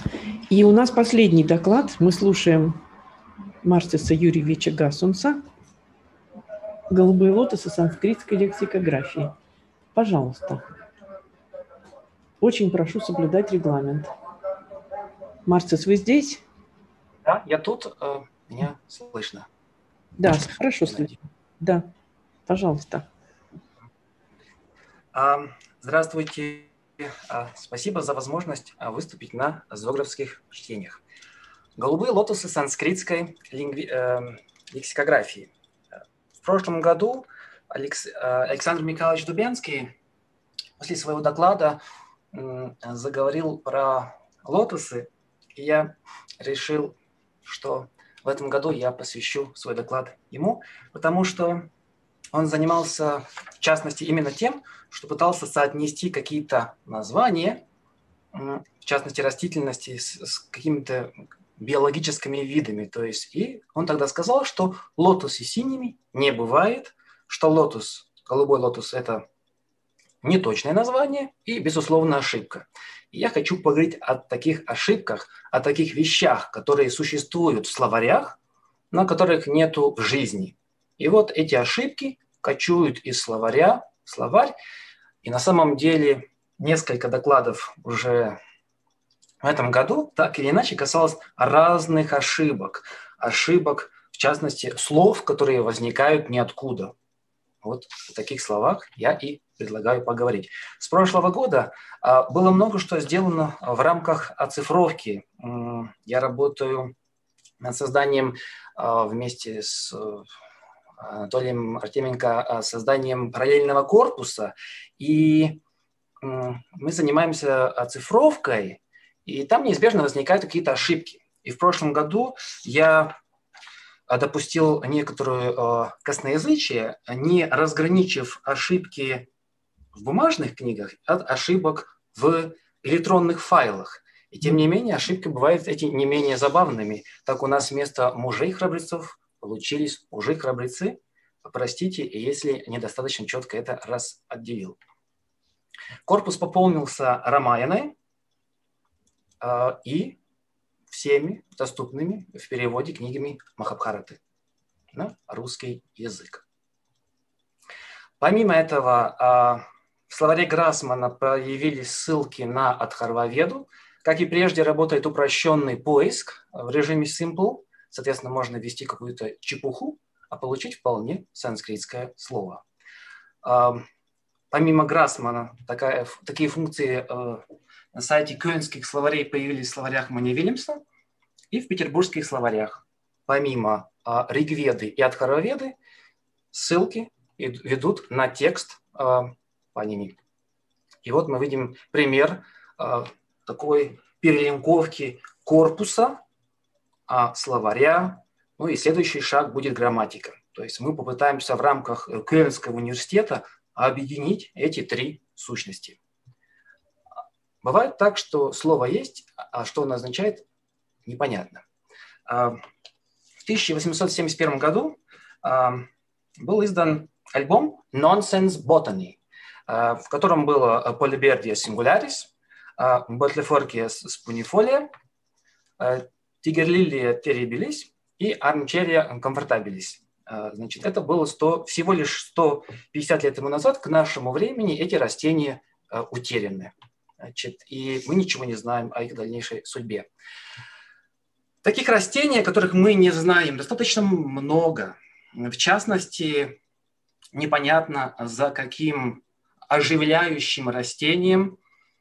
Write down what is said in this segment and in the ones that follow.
И у нас последний доклад. Мы слушаем Марстеса Юрьевича Гасунца «Голубые лотосы санскритской лексикографии». Пожалуйста. Очень прошу соблюдать регламент. Марстес, вы здесь? Да, я тут. Меня слышно? Да, хорошо слышно. Да, пожалуйста. Здравствуйте. Спасибо за возможность выступить на зоографских чтениях. Голубые лотосы санскритской лексикографии. В прошлом году Александр Михайлович Дубенский после своего доклада заговорил про лотосы, и я решил, что в этом году я посвящу свой доклад ему, потому что он занимался, в частности, именно тем, что пытался соотнести какие-то названия, в частности, растительности, с какими-то биологическими видами. То есть, и он тогда сказал, что лотосы синими не бывает, что лотос, голубой лотос – это неточное название и, безусловно, ошибка. И я хочу поговорить о таких ошибках, о таких вещах, которые существуют в словарях, но которых нету в жизни. И вот эти ошибки кочуют из словаря в словарь. И на самом деле несколько докладов уже в этом году так или иначе касалось разных ошибок. Ошибок, в частности, слов, которые возникают ниоткуда. Вот о таких словах я и предлагаю поговорить. С прошлого года было много что сделано в рамках оцифровки. Я работаю над созданием вместе с Анатолием Артеменко созданием параллельного корпуса. И мы занимаемся оцифровкой, и там неизбежно возникают какие-то ошибки. И в прошлом году я допустил некоторую косноязычие, не разграничив ошибки в бумажных книгах от ошибок в электронных файлах. И тем не менее ошибки бывают эти не менее забавными. Так у нас вместо мужей-храбрецов получились мужи-храбрецы. Простите, если недостаточно четко это отделил. Корпус пополнился Рамаяной и всеми доступными в переводе книгами Махабхараты на русский язык. Помимо этого, в словаре Грасмана появились ссылки на Атхарваведу. Как и прежде, работает упрощенный поиск в режиме Simple. Соответственно, можно ввести какую-то чепуху, а получить вполне санскритское слово. Помимо Грасмана, такие функции на сайте кёльнских словарей появились в словарях Мани Вильямса и в петербургских словарях. Помимо Ригведы и Атхарваведы, ссылки ведут на текст Панини. И вот мы видим пример такой перелинковки корпуса, словаря. Ну и следующий шаг будет грамматика. То есть мы попытаемся в рамках Кёльнского университета объединить эти три сущности. Бывает так, что слово есть, а что оно означает, непонятно. В 1871 году был издан альбом «Nonsense Botany», в котором было «Polybirdia singularis», «Botleflorkia spunifolia», «Tigerlilia terribilis» и «Armcharia comfortabilis». Значит, это было всего лишь 150 лет тому назад. К нашему времени эти растения утеряны. Значит, и мы ничего не знаем о их дальнейшей судьбе. Таких растений, о которых мы не знаем, достаточно много. В частности, непонятно, за каким оживляющим растением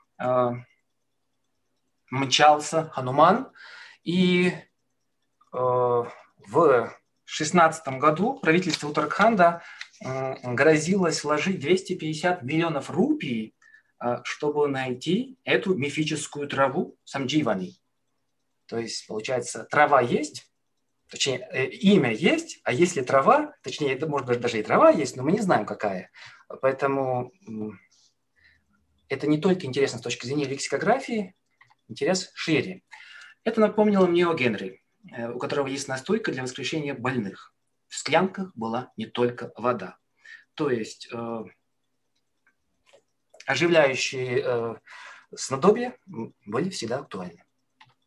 мчался Хануман. И в 2016 году правительство Уттараханда грозилось вложить 250 миллионов рупий, чтобы найти эту мифическую траву самдживани. То есть, получается, трава есть, точнее, имя есть, а если трава, точнее, это может быть даже и трава есть, но мы не знаем, какая. Поэтому это не только интересно с точки зрения лексикографии, интерес шире. Это напомнило мне о Генри, у которого есть настойка для воскрешения больных. В склянках была не только вода. То есть оживляющие снадобья были всегда актуальны.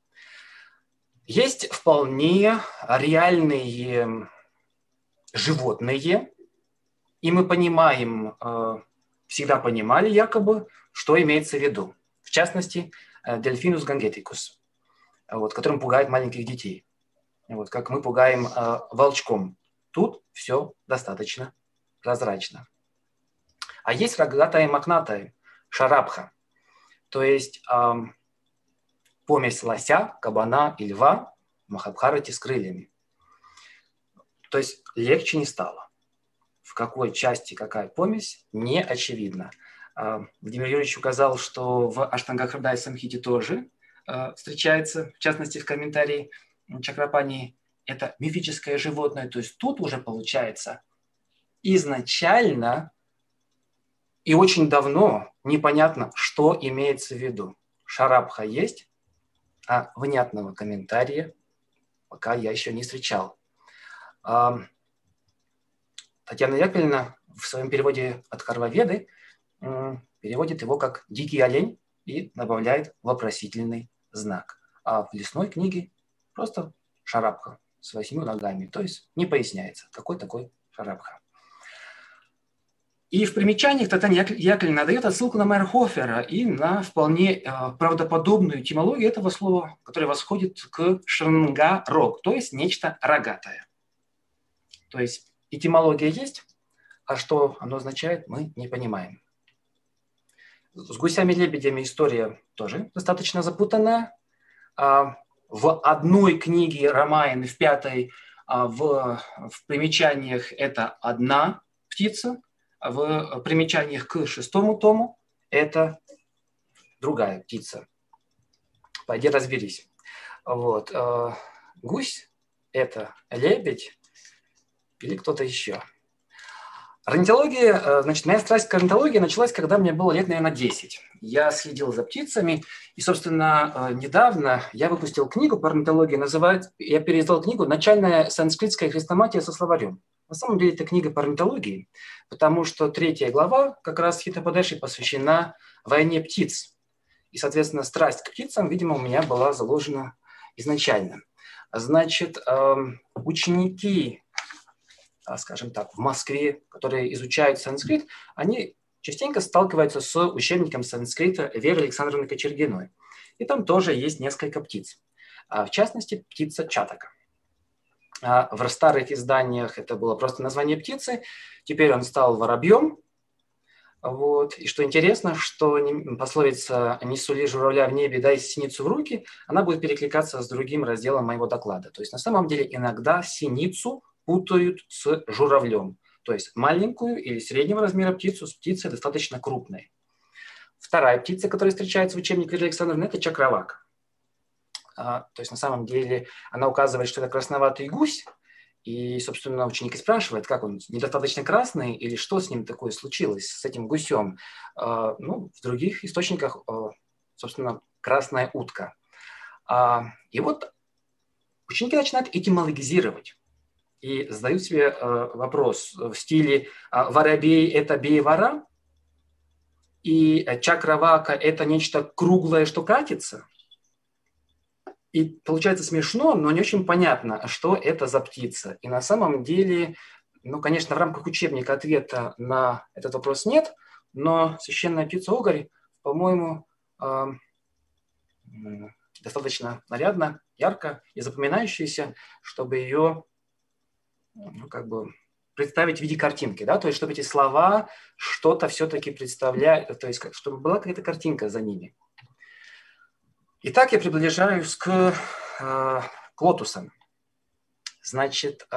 Есть вполне реальные животные, и мы понимаем, всегда понимали якобы, что имеется в виду. В частности, дельфинус гангетикус, вот, которым пугает маленьких детей. Вот, как мы пугаем волчком. Тут все достаточно прозрачно. А есть рогатая и мохнатая шарабха, то есть помесь лося, кабана и льва в Махабхарате с крыльями. То есть легче не стало. В какой части какая помесь, не очевидно. Владимир Юрьевич указал, что в Аштанга-Хридай Самхите тоже встречается, в частности, в комментарии Чакрапани, это мифическое животное. То есть тут уже получается изначально и очень давно непонятно, что имеется в виду. Шарабха есть, а внятного комментария пока я еще не встречал. Татьяна Яковлевна в своем переводе от Харваведы переводит его как «дикий олень» и добавляет вопросительный знак. А в лесной книге просто шарабха с 8 ногами. То есть не поясняется, какой такой шарабха. И в примечаниях Татьяна Яковлевна дает отсылку на Мейерхофера и на вполне правдоподобную этимологию этого слова, которое восходит к шранга-рог, то есть нечто рогатое. То есть этимология есть, а что оно означает, мы не понимаем. С гусями-лебедями история тоже достаточно запутанная. В одной книге Рамаяны, в 5-й, в примечаниях это одна птица, в примечаниях к 6-му тому это другая птица. Пойди разберись. Вот. Гусь – это лебедь или кто-то еще. Орнитология, значит, моя страсть к орнитологии началась, когда мне было лет, наверное, 10. Я следил за птицами, и, собственно, недавно я выпустил книгу по орнитологии, я переиздал книгу «Начальная санскритская хрестоматия со словарем». На самом деле это книга по орнитологии, потому что 3 глава как раз Хитопадеши посвящена войне птиц. И, соответственно, страсть к птицам, видимо, у меня была заложена изначально. Значит, ученики, скажем так, в Москве, которые изучают санскрит, они частенько сталкиваются с учебником санскрита Веры Александровны Кочергиной. И там тоже есть несколько птиц. В частности, птица чатака. В старых изданиях это было просто название птицы. Теперь он стал воробьем. Вот. И что интересно, что пословица «не сули журавля в небе, дай синицу в руки», она будет перекликаться с другим разделом моего доклада. То есть на самом деле иногда синицу путают с журавлем. То есть маленькую или среднего размера птицу с птицей достаточно крупной. Вторая птица, которая встречается в учебнике Веры Александровны, это чакравака. То есть на самом деле она указывает, что это красноватый гусь. И, собственно, ученик спрашивает, как он, недостаточно красный или что с ним такое случилось, с этим гусем. В других источниках, собственно, красная утка. И вот ученики начинают этимологизировать и задают себе вопрос в стиле «воробей – это бей-вора», и «чакравака – это нечто круглое, что катится». И получается смешно, но не очень понятно, что это за птица. И на самом деле, конечно, в рамках учебника ответа на этот вопрос нет, но священная птица Огарь, по-моему, достаточно нарядно, ярко и запоминающаяся, чтобы ее представить в виде картинки, да, то есть чтобы эти слова что-то все-таки представляли, то есть чтобы была какая-то картинка за ними. Итак, я приближаюсь к лотусам. Значит,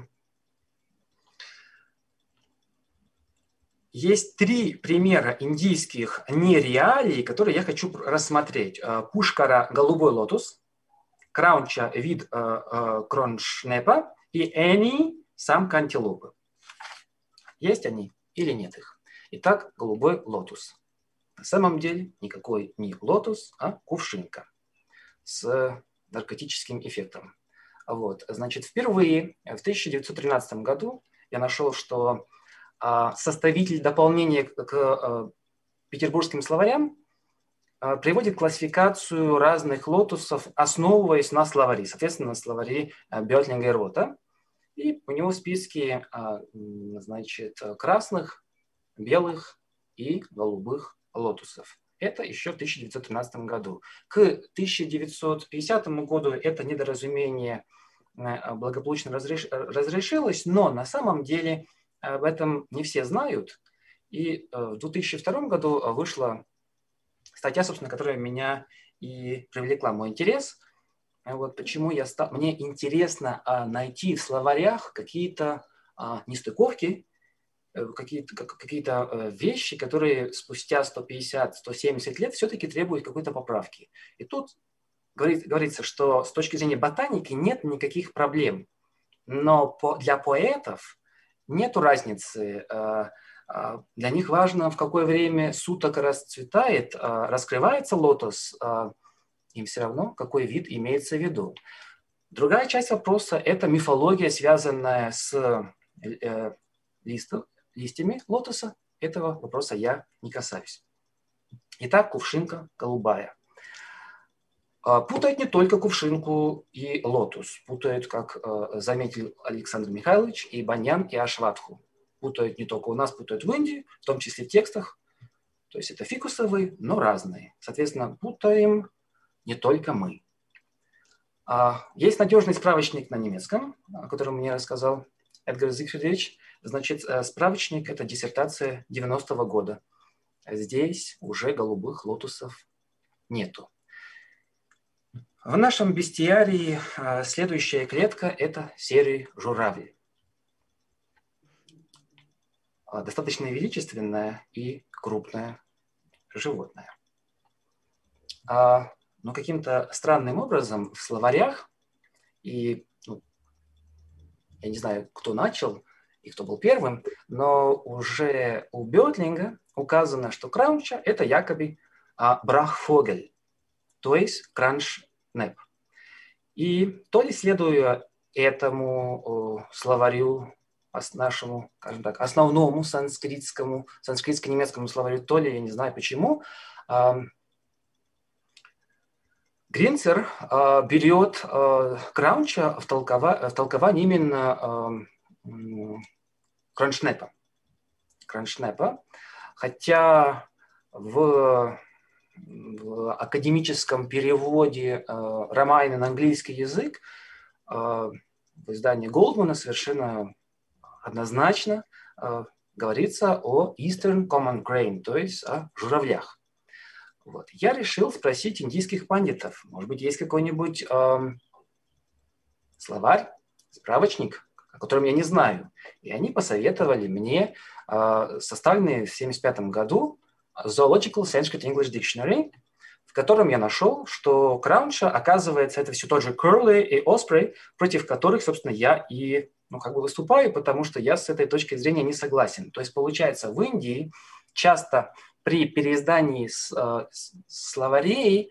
есть 3 примера индийских нереалий, которые я хочу рассмотреть. Пушкара – голубой лотус, Краунча – вид кроншнепа и Эни – самка антилопы. Есть они или нет их? Итак, голубой лотус. На самом деле никакой не лотус, а кувшинка с наркотическим эффектом. Вот. Значит, впервые в 1913 году я нашел, что составитель дополнения к петербургским словарям приводит классификацию разных лотусов, основываясь на словари, соответственно, на словари Бётлинга и Рота. И у него в списке, значит, красных, белых и голубых лотусов. Это еще в 1913 году. К 1950 году это недоразумение благополучно разрешилось, но на самом деле об этом не все знают. И в 2002 году вышла статья, собственно, которая меня и привлекла мой интерес. Вот почему мне интересно найти в словарях какие-то нестыковки, какие-то вещи, которые спустя 150-170 лет все-таки требуют какой-то поправки. И тут говорится, что с точки зрения ботаники нет никаких проблем. Но для поэтов нет разницы. Для них важно, в какое время суток расцветает, раскрывается лотос. Им все равно, какой вид имеется в виду. Другая часть вопроса – это мифология, связанная с листьями лотоса. Этого вопроса я не касаюсь. Итак, кувшинка голубая. Путают не только кувшинку и лотос. Путают, как заметил Александр Михайлович, и баньян, и ашватху. Путают не только у нас, путают в Индии, в том числе в текстах. То есть это фикусовые, но разные. Соответственно, путаем не только мы. Есть надежный справочник на немецком, о котором мне рассказал Эдгар Зигфридович. Значит, справочник – это диссертация 90-го года. Здесь уже голубых лотосов нету. В нашем бестиарии следующая клетка – это серый журавль. Достаточно величественное и крупное животное. Но каким-то странным образом в словарях, и я не знаю, кто начал и кто был первым, но уже у Бётлинга указано, что краунча – это якобы брахфогель, то есть краншнеп. И то ли следуя этому словарю, нашему, скажем так, основному санскритско-немецкому словарю, то ли, я не знаю почему, Гринцер берет краунча в толковании именно кроншнепа. Хотя в академическом переводе Рамайна на английский язык в издании Голдмана совершенно однозначно говорится о Eastern Common Crane, то есть о журавлях. Вот. Я решил спросить индийских пандитов, может быть, есть какой-нибудь словарь, справочник, о котором я не знаю. И они посоветовали мне составленный в 1975 году Zoological Sanskrit English Dictionary, в котором я нашел, что краунча, оказывается, это все тот же curlew и osprey, против которых, собственно, я и выступаю, потому что я с этой точки зрения не согласен. То есть, получается, в Индии часто при переиздании словарей,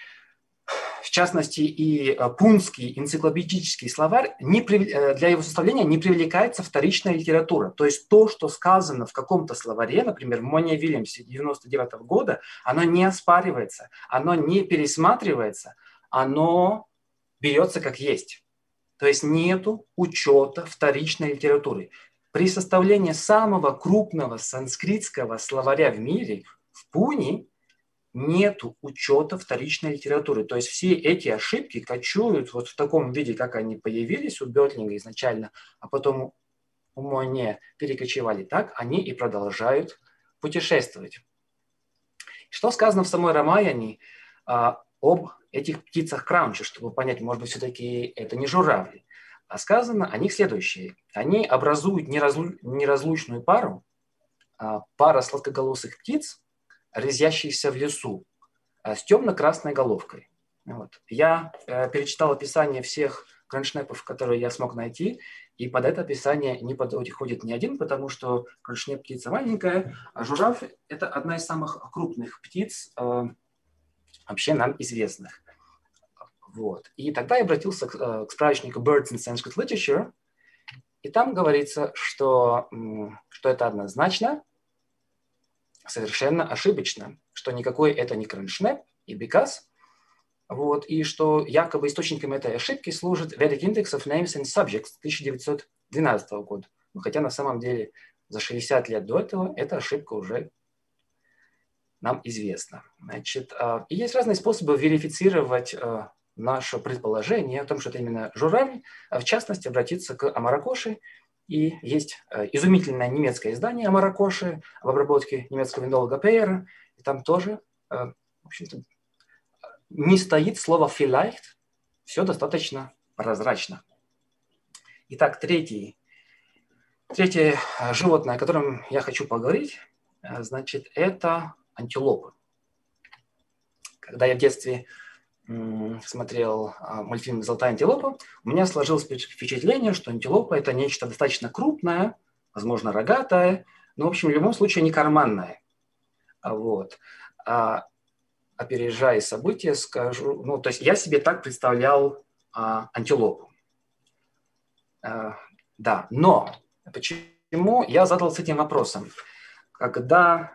в частности, и пунский энциклопедический словарь, для его составления не привлекается вторичная литература. То есть то, что сказано в каком-то словаре, например, в Моне Вильямсе 1999 года, оно не оспаривается, оно не пересматривается, оно берется как есть. То есть нету учета вторичной литературы. При составлении самого крупного санскритского словаря в мире, в Пуне, нету учета вторичной литературы. То есть все эти ошибки кочуют вот в таком виде, как они появились у Бётлинга изначально, а потом у Моне перекочевали так, они и продолжают путешествовать. Что сказано в самой Рамаяне об этих птицах краунча, чтобы понять, может быть, все-таки это не журавли. А сказано о них следующее. Они образуют неразлучную пару, пара сладкоголосых птиц, резвящихся в лесу, с темно-красной головкой. Вот. Я перечитал описание всех кроншнепов, которые я смог найти, и под это описание не подходит ни один, потому что кроншнеп птица маленькая, а журавль – это одна из самых крупных птиц, вообще нам известных. Вот. И тогда я обратился к справочнику Birds in Sanskrit Literature, и там говорится, что это однозначно совершенно ошибочно, что никакой это не кроншнеп и бекас, вот, и что якобы источником этой ошибки служит Vedic Index of Names and Subjects 1912 года. Хотя на самом деле за 60 лет до этого эта ошибка уже нам известна. Значит, и есть разные способы верифицировать наше предположение о том, что это именно журавль, в частности, обратиться к Амаракоши. И есть изумительное немецкое издание Амаракоши в обработке немецкого индолога Пейера. И там тоже, в общем-то, не стоит слово vielleicht, все достаточно прозрачно. Итак, третье животное, о котором я хочу поговорить, значит, это антилопы. Когда я в детстве смотрел мультфильм «Золотая антилопа», у меня сложилось впечатление, что антилопа – это нечто достаточно крупное, возможно, рогатое, но, в общем, в любом случае не карманное. Вот. Опережая события, скажу, то есть я себе так представлял антилопу. Да, но почему я задался этим вопросом? Когда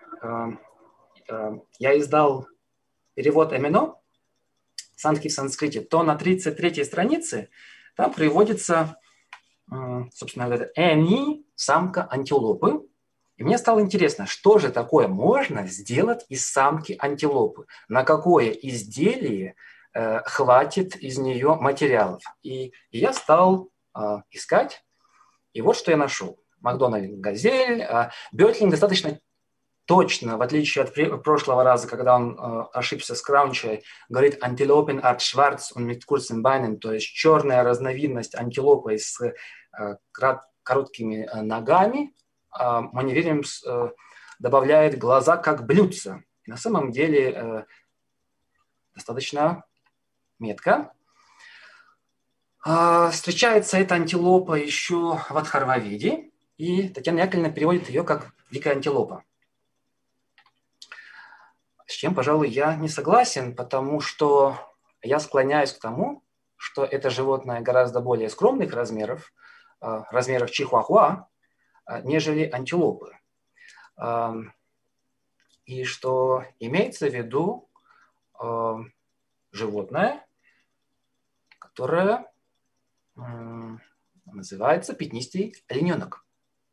я издал перевод Эмино, санскит в санскрите, то на 33-й странице там приводится, собственно говоря, Эни, самка антилопы. И мне стало интересно, что же такое можно сделать из самки антилопы? На какое изделие хватит из нее материалов? И я стал искать, и вот что я нашел. Макдональд Газель, Бётлинг достаточно точно, в отличие от прошлого раза, когда он ошибся с краунчей, говорит «Антилопен art schwarz und mit kurzen Beinen», то есть черная разновидность антилопы с короткими ногами. Манни Вильямс добавляет «глаза как блюдца». На самом деле достаточно метко. Встречается эта антилопа еще в Атхарваведе, и Татьяна Яковлевна переводит ее как «дикая антилопа». С чем, пожалуй, я не согласен, потому что я склоняюсь к тому, что это животное гораздо более скромных размеров чихуахуа, нежели антилопы. И что имеется в виду животное, которое называется пятнистый олененок.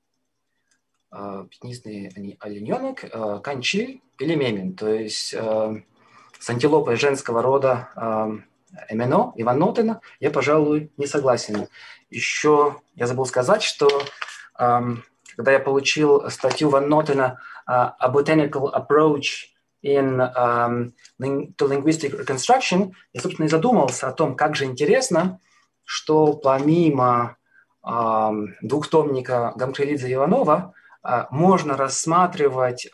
Пятнистый олененок, канчиль или мемин, то есть с антилопой женского рода Эмино и Ван Нотена я, пожалуй, не согласен. Еще я забыл сказать, что когда я получил статью Ван Нотена «A Botanical Approach to Linguistic Reconstruction», я, собственно, и задумался о том, как же интересно, что помимо двухтомника Гамкрелидзе-Иванова можно рассматривать,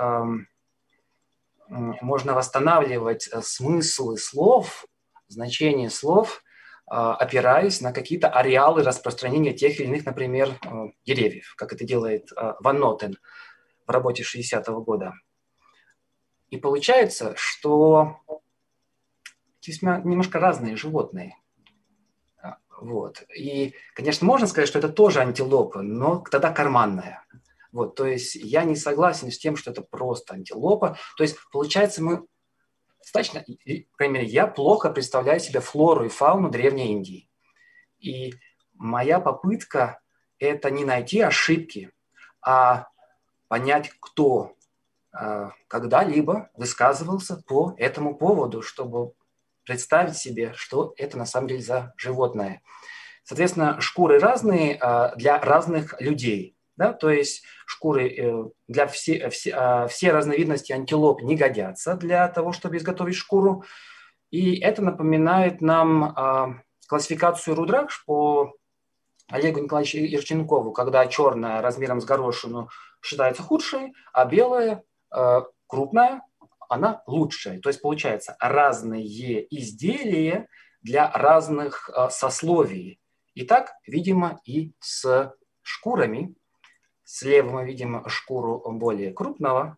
можно восстанавливать смыслы слов, значение слов, опираясь на какие-то ареалы распространения тех или иных, например, деревьев, как это делает Ван Нотен в работе 60-го года. И получается, что весьма немножко разные животные. Вот. И, конечно, можно сказать, что это тоже антилопа, но тогда карманная. Вот, то есть я не согласен с тем, что это просто антилопа. То есть, получается, мы достаточно, по крайней мере, я плохо представляю себе флору и фауну Древней Индии. И моя попытка – это не найти ошибки, а понять, кто когда-либо высказывался по этому поводу, чтобы представить себе, что это на самом деле за животное. Соответственно, шкуры разные для разных людей. Да? То есть шкуры для все разновидности антилоп не годятся для того, чтобы изготовить шкуру. И это напоминает нам классификацию рудракш по Олегу Николаевичу Ирченкову, когда черная размером с горошину считается худшей, а белая крупная, она лучшая. То есть получается разные изделия для разных сословий. И так, видимо, и с шкурами. Слева мы видим шкуру более крупной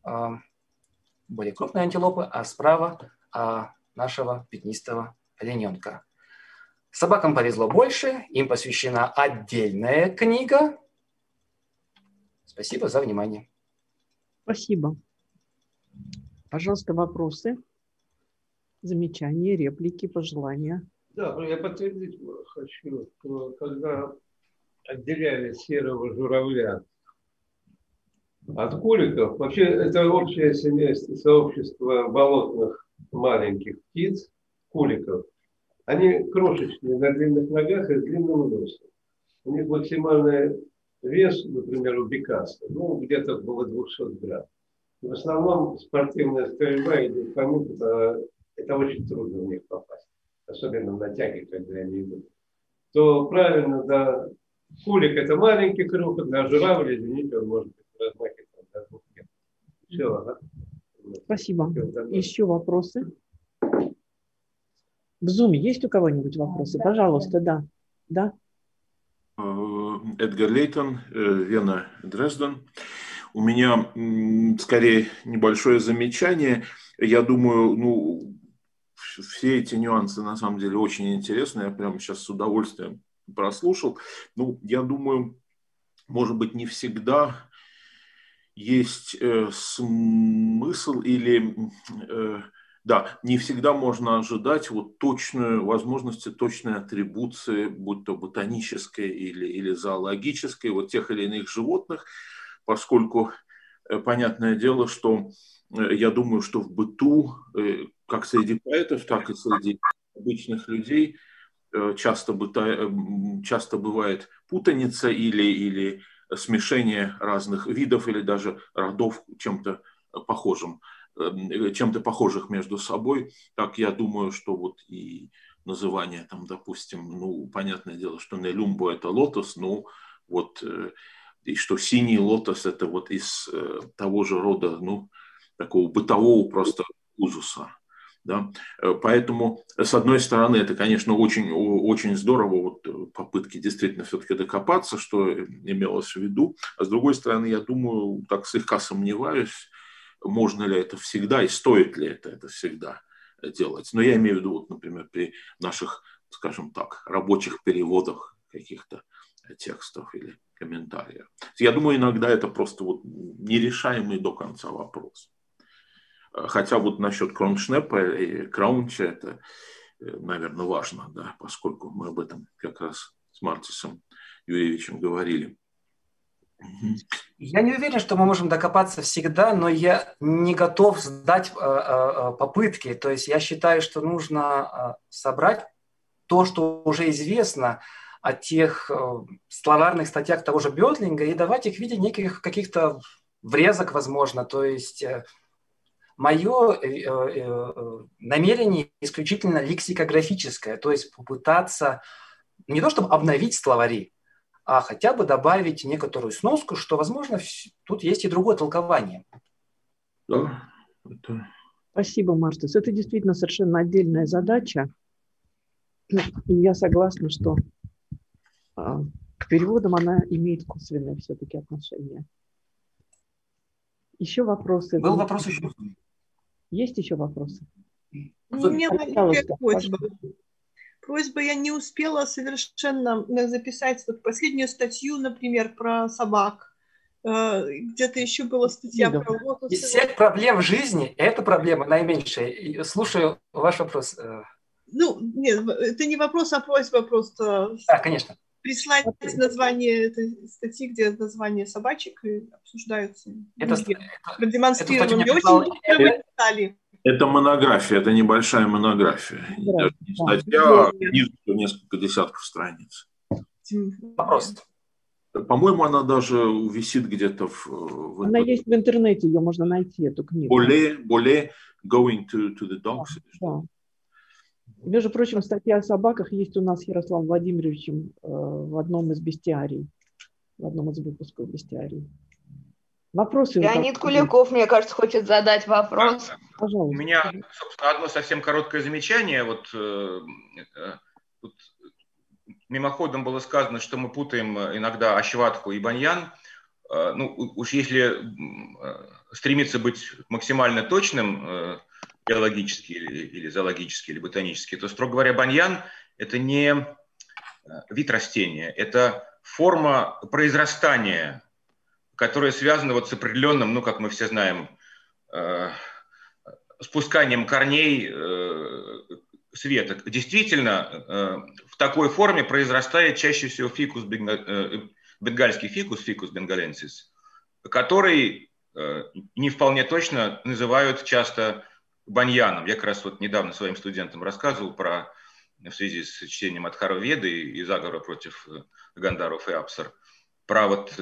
антилопы, а справа нашего пятнистого олененка. Собакам повезло больше, им посвящена отдельная книга. Спасибо за внимание. Спасибо. Пожалуйста, вопросы, замечания, реплики, пожелания. Да, я подтвердить хочу, что когда отделяли серого журавля от куликов, вообще это общее семейство, сообщество болотных маленьких птиц, куликов. Они крошечные, на длинных ногах и с длинным носом. У них максимальный вес, например, у бекаса, ну, где-то около 200 грамм. В основном спортивная стрельба идет тому, что это очень трудно в них попасть. Особенно на тяге, когда они идут. То правильно, да, кулик это маленький крохот, а журавль, извините, он может быть в размахе до 2 метров. Все, ага. Спасибо. Еще вопросы? В Zoom есть у кого-нибудь вопросы? Пожалуйста, да. Да? Эдгар Лейтон, Вена, Дрезден. У меня скорее небольшое замечание. Я думаю, ну, все эти нюансы на самом деле очень интересны. Я прямо сейчас с удовольствием прослушал. Ну, я думаю, может быть, не всегда есть смысл или... Да, не всегда можно ожидать вот точную возможности, точной атрибуции, будь то ботанической или зоологической, вот тех или иных животных, поскольку понятное дело, что я думаю, что в быту, как среди поэтов, так и среди обычных людей, часто бывает путаница или смешение разных видов или даже родов чем-то похожих между собой. Так я думаю, что вот и называние там, допустим, ну, понятное дело, что Нелюмбо – это лотос, ну, вот, и что синий лотос – это вот из того же рода, ну, такого бытового просто узуса. Да? Поэтому, с одной стороны, это, конечно, очень, очень здорово, вот, попытки действительно все-таки докопаться, что имелось в виду. А с другой стороны, я думаю, так слегка сомневаюсь, можно ли это всегда и стоит ли это всегда делать. Но я имею в виду, вот, например, при наших, скажем так, рабочих переводах каких-то текстов или комментариев. Я думаю, иногда это просто вот нерешаемый до конца вопрос. Хотя вот насчет Кроншнепа и Краунча это, наверное, важно, да, поскольку мы об этом как раз с Мартисом Юрьевичем говорили. Я не уверен, что мы можем докопаться всегда, но я не готов сдать попытки. То есть я считаю, что нужно собрать то, что уже известно о тех словарных статьях того же Бётлинга и давать их в виде неких каких-то врезок, возможно. То есть мое намерение исключительно лексикографическое, то есть попытаться не то чтобы обновить словари, а хотя бы добавить некоторую сноску, что, возможно, тут есть и другое толкование. Да. Спасибо, Мартис. Это действительно совершенно отдельная задача. И я согласна, что к переводам она имеет косвенное все-таки отношение. Еще вопросы? Был вопрос еще. Есть еще вопросы? У меня маленькая просьба. Я не успела совершенно записать вот последнюю статью, например, про собак. Где-то еще была статья про лотосы. Из всех проблем в жизни эта проблема наименьшая. Слушаю ваш вопрос. Ну, нет, это не вопрос, а просьба просто. Да, конечно. Прислать название этой статьи, где название собачек и обсуждаются. Продемонстрировано. Очень детали. Это монография, это небольшая монография. Даже не статья, а книжка, несколько десятков страниц. Вопрос. По-моему, она даже висит где-то в... Она есть в интернете, ее можно найти, эту книгу. Более Going to the Dogs. Да. Между прочим, статья о собаках есть у нас с Ярославом Владимировичем в одном из бестиарий, в одном из выпусков бестиарий. Вопросы? Леонид Куликов, мне кажется, хочет задать вопрос. Пожалуйста. У меня, собственно, одно совсем короткое замечание. Вот мимоходом было сказано, что мы путаем иногда Ашватху и Баньян. Ну, уж если стремиться быть максимально точным биологически или зоологически, или ботанически, то, строго говоря, Баньян – это не вид растения, это форма произрастания, которая связана вот с определенным, ну, как мы все знаем, спусканием корней с веток. Действительно, в такой форме произрастает чаще всего фикус, бенгальский фикус бенгаленсис, который не вполне точно называют часто баньяном. Я как раз вот недавно своим студентам рассказывал в связи с чтением Адхарва-веды и заговора против Гандаров и Апсар, про вот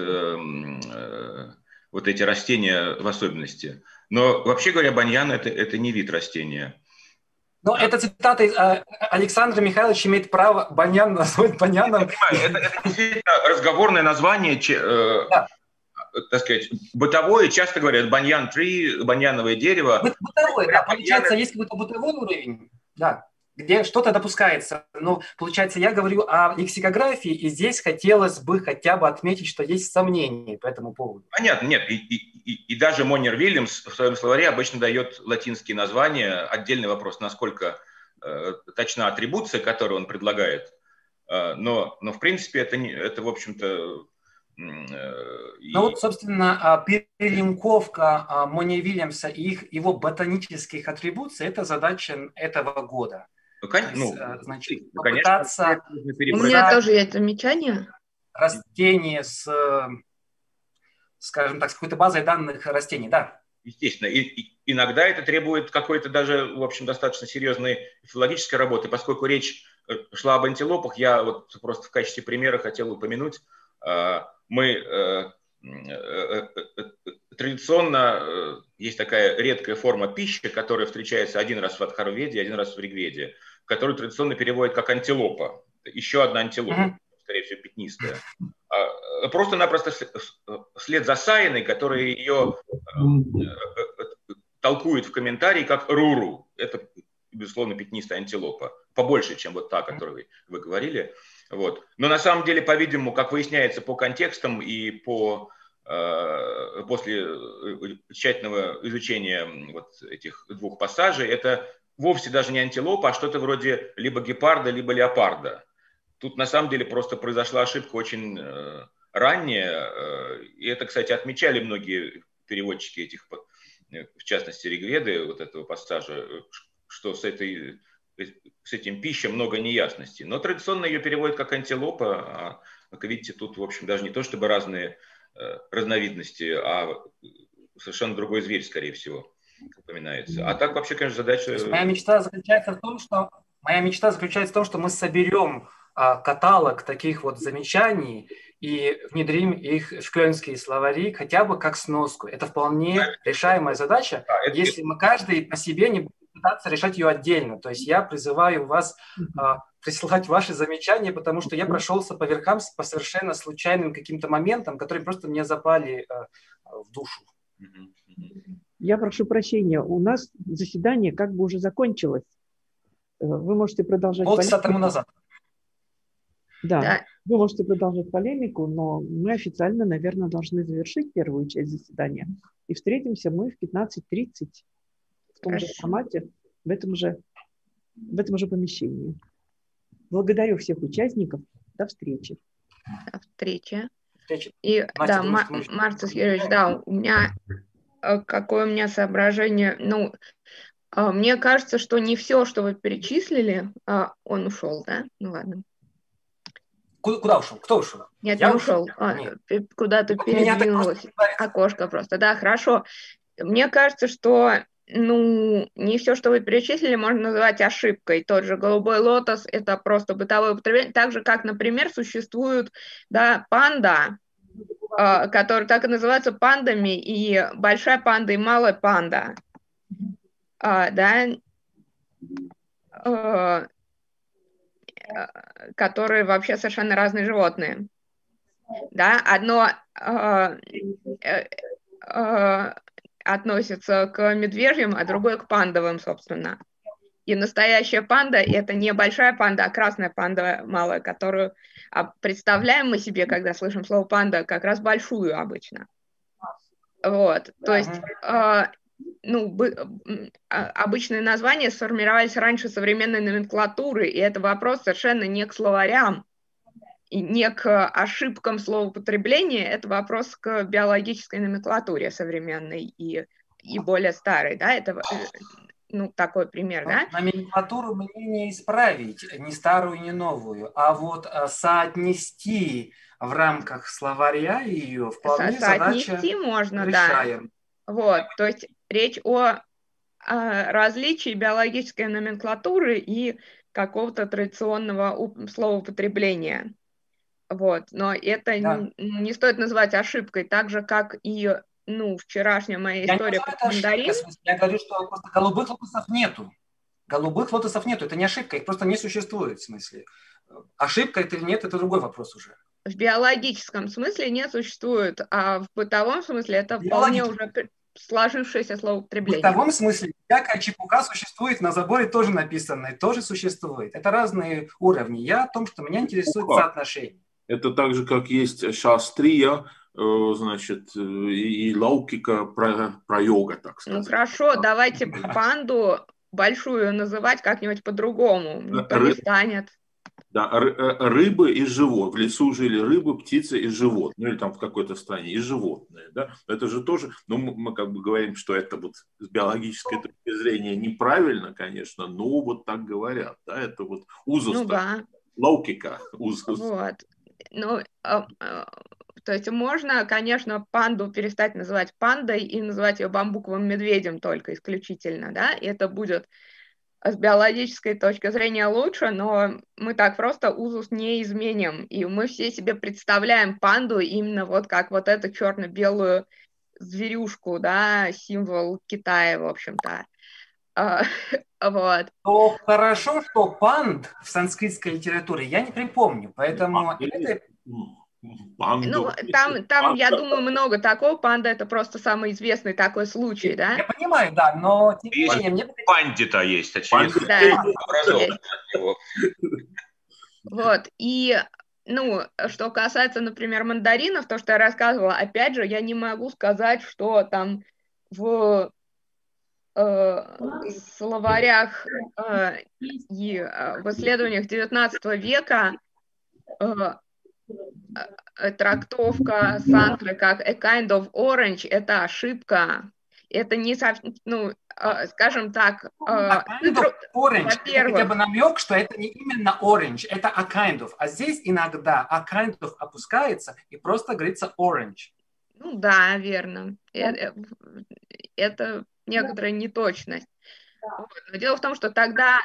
эти растения в особенности. Но вообще говоря, баньян это не вид растения. Но эта цитата Александр Михайлович имеет право баньян назвать баньяном. Я понимаю, это действительно разговорное название, да. Так сказать, бытовое. Часто говорят баньян-три, баньяновое дерево. Бытовое, да. Получается, есть какой-то бытовой уровень, да, где что-то допускается. Но, получается, я говорю о лексикографии, и здесь хотелось бы хотя бы отметить, что есть сомнения по этому поводу. Понятно, нет. И даже Моннер Вильямс в своем словаре обычно дает латинские названия. Отдельный вопрос, насколько точна атрибуция, которую он предлагает. Но в принципе, это в общем-то... Ну вот, собственно, перелинковка Монни Вильямса и его ботанических атрибуций – это задача этого года. Значит, попытаться... У меня тоже есть замечание. Растение с, скажем так, с какой-то базой данных растений, да. Естественно. И иногда это требует какой-то даже, в общем, достаточно серьезной филологической работы. Поскольку речь шла об антилопах, я вот просто в качестве примера хотел упомянуть, мы традиционно, есть такая редкая форма пищи, которая встречается один раз в Адхарва-веде, один раз в Ригведе, которую традиционно переводят как антилопа. Еще одна антилопа, скорее всего, пятнистая. Просто-напросто след за Саиной, который ее толкует в комментарии как руру. Это, безусловно, пятнистая антилопа. Побольше, чем вот та, о которой вы говорили. Вот. Но на самом деле, по-видимому, как выясняется по контекстам и после тщательного изучения вот этих двух пассажей, это вовсе даже не антилопа, а что-то вроде либо гепарда, либо леопарда. Тут на самом деле просто произошла ошибка очень ранняя, и это, кстати, отмечали многие переводчики этих, в частности, Ригведы, вот этого пассажа, что с этим пищей много неясностей. Но традиционно ее переводят как антилопа, а, как видите, тут, в общем, даже не то чтобы разные разновидности, а совершенно другой зверь, скорее всего, упоминается. А так вообще, конечно, задача... Моя мечта заключается в том, что мы соберем каталог таких вот замечаний и внедрим их в клёнские словари хотя бы как сноску. Это вполне решаемая задача, если мы каждый по себе не будем пытаться решать ее отдельно. То есть я призываю вас присылать ваши замечания, потому что я прошелся по верхам по совершенно случайным каким-то моментам, которые просто мне запали в душу. Я прошу прощения, у нас заседание как бы уже закончилось. Вы можете продолжать полчаса тому назад. Да, вы можете продолжать полемику, но мы официально, наверное, должны завершить первую часть заседания. И встретимся мы в 15:30 в том же формате, в этом же помещении. Благодарю всех участников. До встречи. До встречи. И, Настя, да, Марцис Юрьевич, да, какое у меня соображение, мне кажется, что не все, что вы перечислили, он ушел, да? Ну ладно. Куда ушел? Кто ушел? Нет, я не ушел. Куда-то передвинулось окошко просто. Да, хорошо. Мне кажется, что не все, что вы перечислили, можно называть ошибкой. Тот же голубой лотос – это просто бытовое употребление. Так же, как, например, существуют панда, которые так и называются пандами, и большая панда, и малая панда. Которые вообще совершенно разные животные. Да, одно относится к медвежьим, а другое к пандовым, собственно. И настоящая панда – это не большая панда, а красная панда малая, которую представляем мы себе, когда слышим слово панда, как раз большую обычно. Вот, то есть... обычные названия сформировались раньше современной номенклатуры, и это вопрос совершенно не к словарям и не к ошибкам словоупотребления, это вопрос к биологической номенклатуре современной и более старой. Да? ну, такой пример, да? Номенклатуру мне не исправить, ни старую, ни новую, а вот соотнести в рамках словаря ее вполне задача Соотнести можно, решаем. Да. Вот, то есть речь о различии биологической номенклатуры и какого-то традиционного словоупотребления. Вот, но это не стоит называть ошибкой, так же, как и, ну, вчерашняя моя история про мандарин. Я говорю, что просто голубых лотосов нету. Голубых лотосов нету, это не ошибка, их просто не существует, в смысле. Ошибка это или нет, это другой вопрос уже. В биологическом смысле не существует, а в бытовом смысле это вполне уже сложившееся словоупотребление. В бытовом смысле всякая чепуха существует, на заборе тоже написано, тоже существует. Это разные уровни. Я о том, что меня интересует соотношение. Это так же, как есть шастрия, значит, и лаукика про йога, так сказать. Ну хорошо, давайте панду большую называть как-нибудь по-другому. Никто не станет. Да, рыбы и живот. В лесу жили рыбы, птицы и животные. Ну или там в какой-то стране и животные. Да? Это же тоже, ну мы как бы говорим, что это вот с биологической точки зрения неправильно, конечно, но вот так говорят. Да? Это вот узус, ну, да. лаукика, узус. Вот. Ну, то есть можно, конечно, панду перестать называть пандой и называть ее бамбуковым медведем только исключительно, да, и это будет с биологической точки зрения лучше, но мы так просто узус не изменим, и мы все себе представляем панду именно вот как вот эту черно-белую зверюшку, да, символ Китая, в общем-то. Вот. То хорошо, что панд в санскритской литературе я не припомню, поэтому это... Ну, там, я думаю, много такого. Панда — это просто самый известный такой случай, да? Я понимаю, да, но... Панди-то есть, очевидно. Да, есть. Вот, и, ну, что касается, например, мандаринов, то, что я рассказывала, опять же, я не могу сказать, что там в словарях и в исследованиях XIX века трактовка санкры как a kind of orange — это ошибка. Это не совсем, ну, скажем так, orange, это хотя бы намек, что это не именно orange, это a kind of. А здесь иногда a kind of опускается и просто говорится orange. Ну да, верно. Это некоторая неточность. Но дело в том, что тогда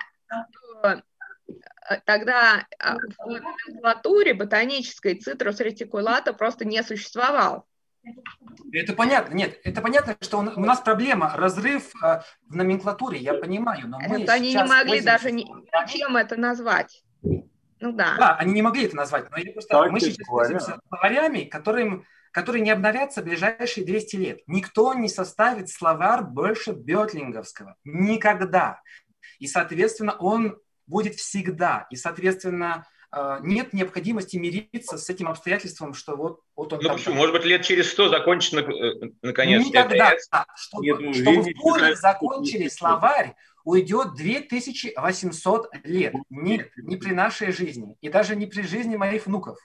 в номенклатуре ботанической цитрус ретикулата просто не существовал. Это понятно, нет, это понятно, что у нас проблема, разрыв в номенклатуре, я понимаю, но мы они не могли даже ничем это назвать. Ну да. Да, они не могли это назвать, но мы сейчас пользуемся словарями, которые не обновятся в ближайшие 200 лет. Никто не составит словарь больше бётлинговского. Никогда. И, соответственно, он будет всегда. И, соответственно, нет необходимости мириться с этим обстоятельством, что вот он... Ну, почему? Может быть, лет через 100 закончится наконец. Никогда. Чтобы в поле закончили словарь, уйдет 2800 лет. Нет, не при нашей жизни. И даже не при жизни моих внуков.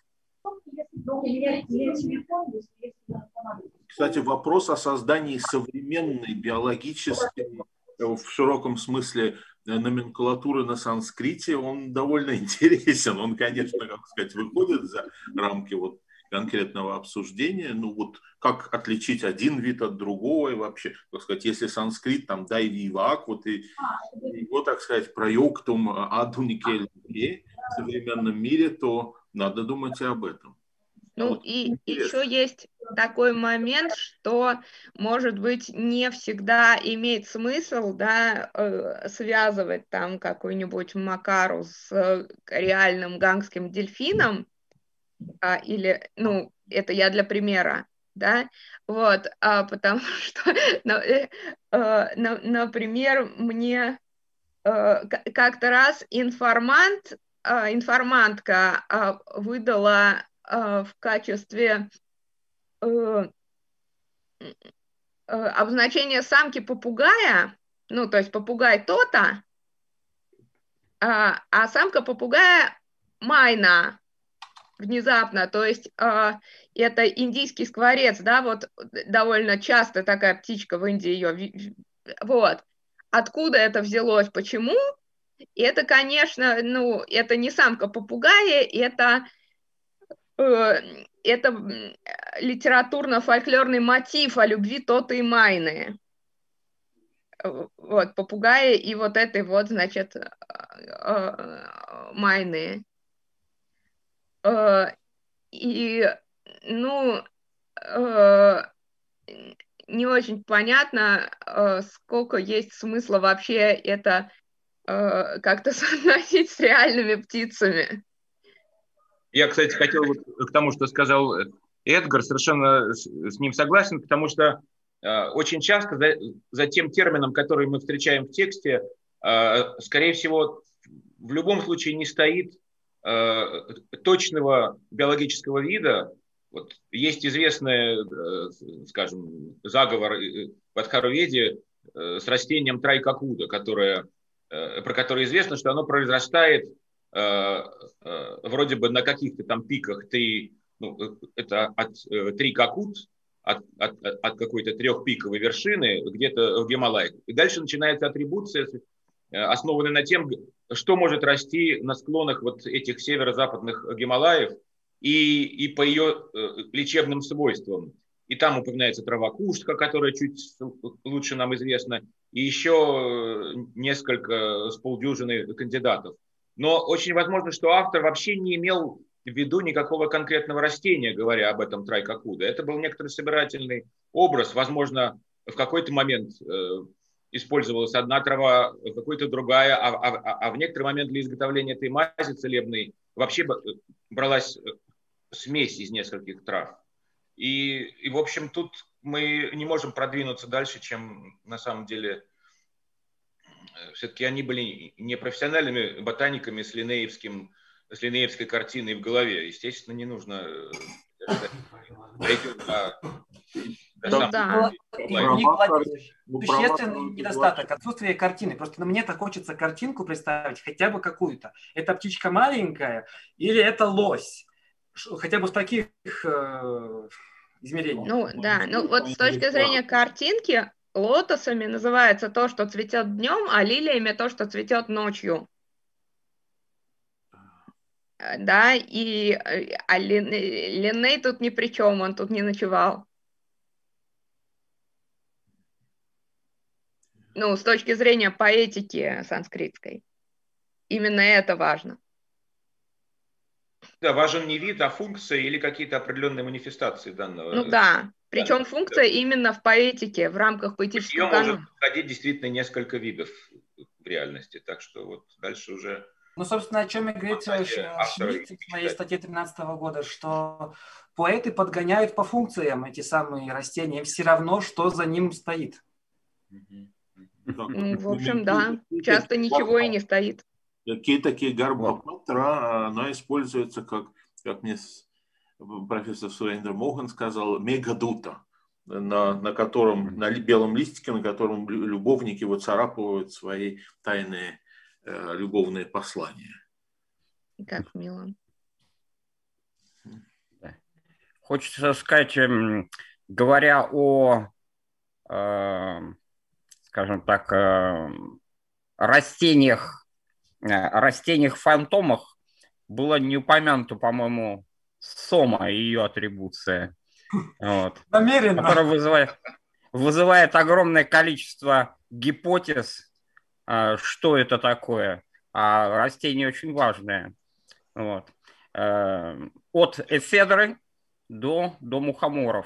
Кстати, вопрос о создании современной биологической, в широком смысле, номенклатуры на санскрите, он довольно интересен. Он, конечно, как сказать, выходит за рамки вот конкретного обсуждения. Ну вот как отличить один вид от другого и вообще, так сказать, если санскрит там дай вивак, вот и его, так сказать, проектум адунике в современном мире, то надо думать и об этом. Ну вот, и еще есть такой момент, что, может быть, не всегда имеет смысл, да, связывать там какую-нибудь макару с реальным гангским дельфином, или, ну, это я для примера, да, вот, потому что, например, мне как-то раз информантка выдала в качестве обозначения самки попугая, ну, то есть попугай то-то, а самка попугая майна внезапно, то есть это индийский скворец, да, вот довольно часто такая птичка в Индии ее, вот. откуда это взялось, почему. И это, конечно, ну, это не самка попугая, это литературно-фольклорный мотив о любви Тоты и Майны. Вот, попугаи и вот этой вот, значит, Майны. И, ну, не очень понятно, сколько есть смысла вообще это как-то соотносить с реальными птицами. Я, кстати, хотел к тому, что сказал Эдгар, совершенно с ним согласен, потому что очень часто за тем термином, который мы встречаем в тексте, скорее всего, в любом случае не стоит точного биологического вида. Вот есть известный, скажем, заговор в Адхарведе с растением трайкакуда, про которое известно, что оно произрастает вроде бы на каких-то там пиках, это от трикакут, от какой-то трехпиковой вершины где-то в Гималаях. И дальше начинается атрибуция, основанная на тем, что может расти на склонах вот этих северо-западных Гималаев и по ее лечебным свойствам. И там упоминается трава куштка, которая чуть лучше нам известна, и еще несколько с полдюжины кандидатов. Но очень возможно, что автор вообще не имел в виду никакого конкретного растения, говоря об этом трайкакуда. Это был некоторый собирательный образ. Возможно, в какой-то момент использовалась одна трава, какой-то другая, а в некоторый момент для изготовления этой мази целебной вообще бралась смесь из нескольких трав. И в общем, тут мы не можем продвинуться дальше, чем на самом деле все-таки они были не профессиональными ботаниками с линнеевской картиной в голове. Естественно, не нужно существенный недостаток, отсутствие картины. Просто мне так хочется картинку представить, хотя бы какую-то. Это птичка маленькая или это лось? Хотя бы в таких измерениях. Ну да, ну вот с точки зрения картинки, лотосами называется то, что цветет днем, а лилиями то, что цветет ночью. Да, а Линней тут ни при чем, он тут не ночевал. Ну, с точки зрения поэтики санскритской. Именно это важно. Да, важен не вид, а функция или какие-то определенные манифестации данного. Ну да, причем функция именно в поэтике, в рамках поэтического канона. Ее может подходить действительно несколько видов в реальности, так что вот дальше уже... Ну, собственно, о чем и говорит Шмидт в своей статье 2013 года, что поэты подгоняют по функциям эти самые растения, все равно, что за ним стоит. Ну, в общем, да, часто ничего и не стоит. Такие Гарбапатра, она используется, как мне профессор Сурендра Мохан сказал, мегадута, на белом листике, на котором любовники выцарапывают свои тайные любовные послания. Как мило. Хочется сказать, говоря о, скажем так, растениях-фантомах, было не упомянуто, по-моему, сома и ее атрибуция. Вот. Намеренно. Которая вызывает огромное количество гипотез, что это такое. А растение очень важное. Вот. От эфедры до мухоморов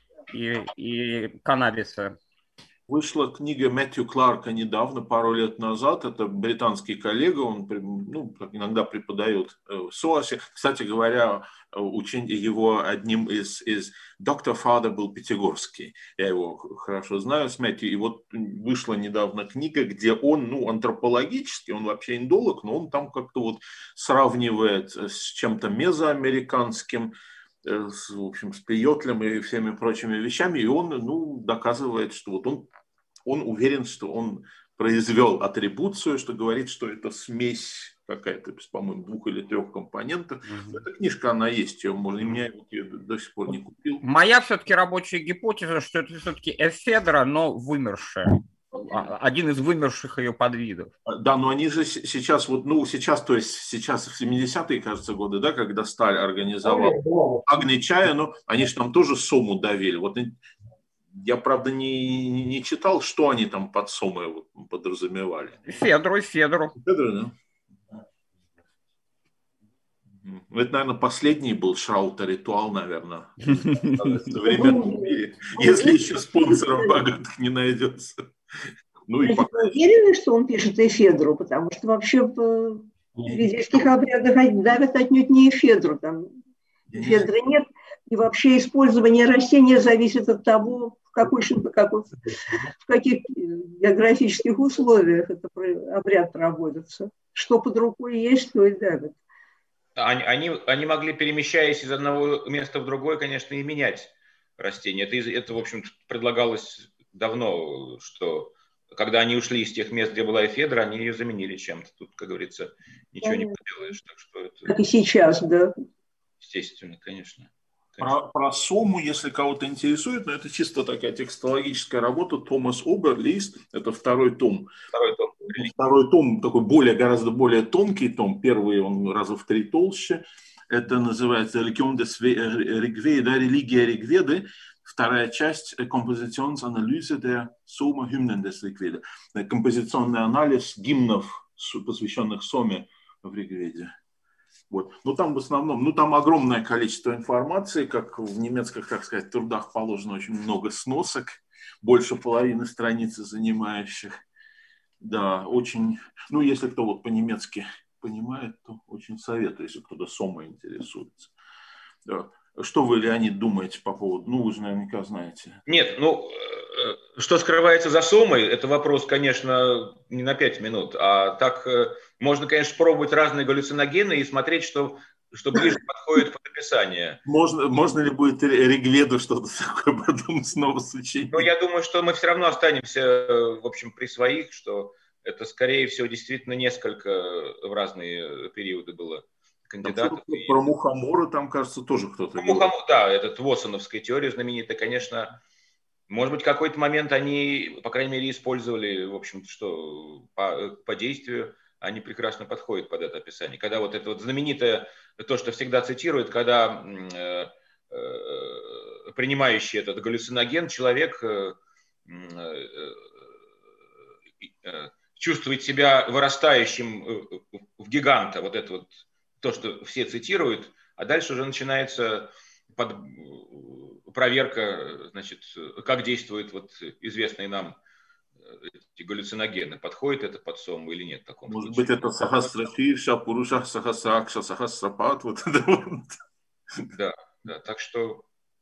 и каннабиса. Вышла книга Мэтью Кларка недавно, пару лет назад. Это британский коллега, он иногда преподает в СОАСе. Кстати говоря, его одним из доктор Фадер был Пятигорский. Я его хорошо знаю с Мэтью. И вот вышла недавно книга, где он, антропологически, он вообще индолог, но он там как-то вот сравнивает с чем-то мезоамериканским, в общем, с Пейотлем и всеми прочими вещами, и он, доказывает, что вот он уверен, что он произвел атрибуцию, что говорит, что это смесь какая-то, по-моему, 2 или 3 компонентов. Эта книжка, она есть, ее можно, и меня ее до сих пор не купил. Моя все-таки рабочая гипотеза, что это все-таки эфедра, но вымершая. один из вымерших ее подвидов. Да, но они же сейчас, вот, ну, сейчас, то есть сейчас в 70-е, кажется, годы, да, когда Сталь организовал Агни Чая, ну, они же там тоже сому давили. Вот я, правда, не читал, что они там под сомой вот подразумевали. Федру. Федру, да? Это, наверное, последний был Шраута-ритуал, наверное, в современном мире, если еще спонсоров богатых не найдется. Ну, и пока... Вы уверены, что он пишет эфедру? Потому что вообще в ведических обрядах давят отнюдь не эфедру. Там эфедры нет. И вообще использование растения зависит от того, в каких географических условиях этот обряд проводится. Что под рукой есть, то и давят. Они могли, перемещаясь из одного места в другое, конечно, и менять растения. Это, в общем, предлагалось давно, что когда они ушли из тех мест, где была эфедра, они ее заменили чем-то. Тут, как говорится, ничего не поделаешь. Так что это... Как и сейчас, да. Естественно, конечно. Про сому, если кого-то интересует, но это чисто такая текстологическая работа. Томас Оберлист, это второй том. Второй том такой гораздо более тонкий том. Первый он раза в 3 толще. Это называется «Religion des Rigveda», «Религия Ригведы». Вторая часть «Композиционсanalyse der Soma-Hymnen des Rigveda». Композиционный анализ гимнов, посвященных Соме в Ригведе. Вот. Но там в основном, там огромное количество информации, как в немецких, так сказать, трудах положено очень много сносок, больше половины страницы занимающих. Да, очень, если кто вот по-немецки понимает, то очень советую, если кто-то Сомой интересуется. Да. Что вы, Леонид, думаете по поводу, вы же наверняка знаете. Нет, что скрывается за Сомой, это вопрос, конечно, не на 5 минут, а так можно, конечно, пробовать разные галлюциногены и смотреть, что ближе подходит под описание. Можно ли будет Ригведу что-то такое потом снова сочинить? Я думаю, что мы все равно останемся, в общем, при своих, что это, скорее всего, действительно несколько в разные периоды было кандидатов. Про Мухомора там, кажется, тоже кто-то говорил. Да, это Твоссоновская теория знаменитая, конечно. Может быть, в какой-то момент они, по крайней мере, использовали, в общем, что по действию они прекрасно подходят под это описание. Когда вот это вот знаменитое, то, что всегда цитируют, когда принимающий этот галлюциноген человек чувствует себя вырастающим в гиганта, вот это вот то, что все цитируют, а дальше уже начинается проверка, значит, как действуют вот известные нам эти галлюциногены. Подходит это под Сому или нет? В таком Может случае? быть, это Сахасрафирша, Пуруша, Сахасакша, Сахасрапат. Вот это вот. Да, так что...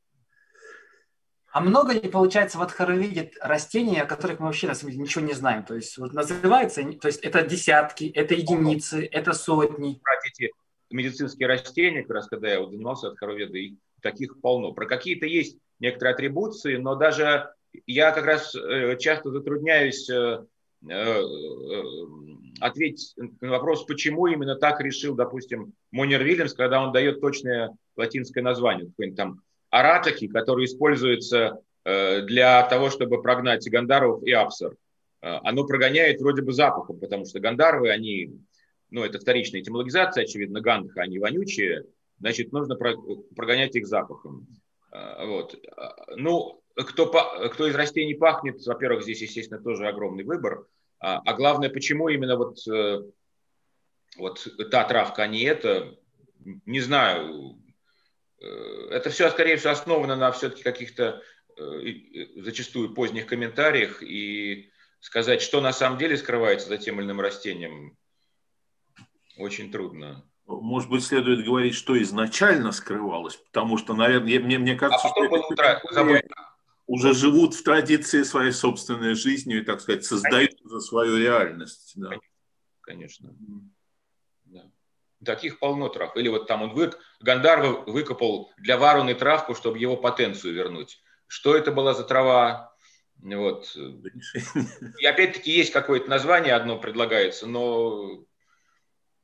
А много ли, получается, в Адхарведе растений, о которых мы вообще на самом деле ничего не знаем? То есть вот называется, то есть это десятки, это единицы, это сотни. Эти медицинские растения, как раз когда я вот занимался Адхарведой, и таких полно. Про какие-то есть некоторые атрибуции, но даже я как раз часто затрудняюсь ответить на вопрос, почему именно так решил, допустим, Монер Вильямс, когда он дает точное латинское название, какой-нибудь там аратаки, который используется для того, чтобы прогнать гандарвов и апсар. Оно прогоняет вроде бы запахом, потому что гандарвы, они, это вторичная этимологизация, очевидно, гандха, они вонючие, значит, нужно прогонять их запахом. Вот. Кто из растений пахнет, во-первых, здесь, естественно, тоже огромный выбор, а главное, почему именно вот та травка, а не эта, не знаю. Это все, скорее всего, основано на все-таки каких-то зачастую поздних комментариях, и сказать, что на самом деле скрывается за тем или иным растением, очень трудно. Может быть, следует говорить, что изначально скрывалось, потому что, наверное, мне кажется, что уже живут в традиции своей собственной жизнью и, так сказать, создают за свою реальность. Да. Конечно. Да. Таких полно трав. Или вот там Гандарва выкопал для Варуны травку, чтобы его потенцию вернуть. Что это была за трава? Вот. И опять-таки есть какое-то название, одно предлагается, но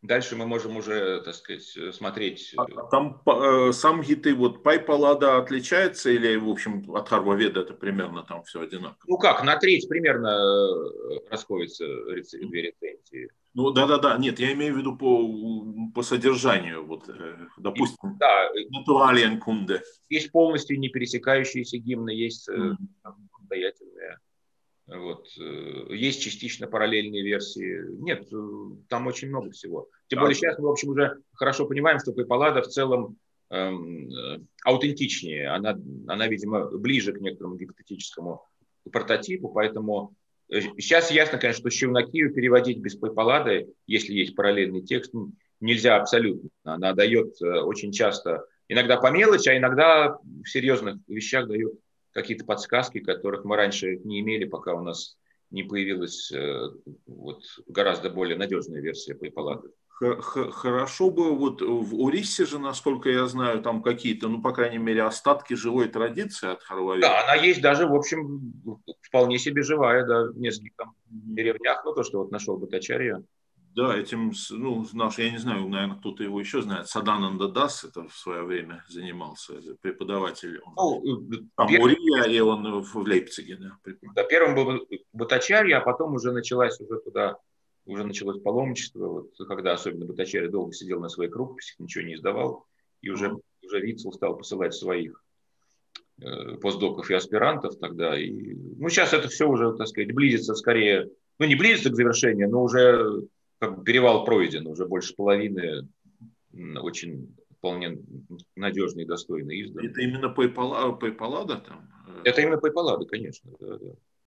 дальше мы можем уже, так сказать, смотреть. Там сам Гиты, вот Пайпалада отличается или, в общем, от Харваведа это примерно там все одинаково? Ну как, на треть примерно расходятся две рецензии. Ну да, нет, я имею в виду по содержанию, вот, допустим, да, Натуралиен Кунде. Есть полностью не пересекающиеся гимны, есть самостоятельные. Вот. Есть частично параллельные версии. Нет, там очень много всего. Тем более сейчас мы, в общем, уже хорошо понимаем, что Пайпалада в целом аутентичнее. Она, видимо, ближе к некоторому гипотетическому прототипу, поэтому сейчас ясно, конечно, что Щевнакию переводить без Пайпалады, если есть параллельный текст, нельзя абсолютно. Она дает очень часто, иногда по мелочи, а иногда в серьезных вещах дает какие-то подсказки, которых мы раньше не имели, пока у нас не появилась вот, гораздо более надежная версия Пайпалады. Хорошо бы, вот в Ориссе же, насколько я знаю, там какие-то, ну, по крайней мере, остатки живой традиции от Харваведа. Да, она есть даже, в общем, вполне себе живая, да, в нескольких там деревнях, ну, то, что вот нашел Бхаттачарья. Да, этим, ну, наш, я не знаю, наверное, кто-то его еще знает, Садананда Дас, это в свое время занимался, преподаватель. Там Урия, и он в Лейпциге, да. Да, первым был Бхаттачарья, а потом уже началось паломничество, вот, когда особенно Бхаттачарья долго сидел на своих рукописях, ничего не издавал, и уже Вицел стал посылать своих постдоков и аспирантов тогда. И, ну, сейчас это все уже, так сказать, близится скорее, ну, не близится к завершению, но уже как бы перевал пройден, уже больше половины очень вполне надежно и достойно изданы. Это именно Пайпалада там? Это именно Пайпалада, конечно. Да.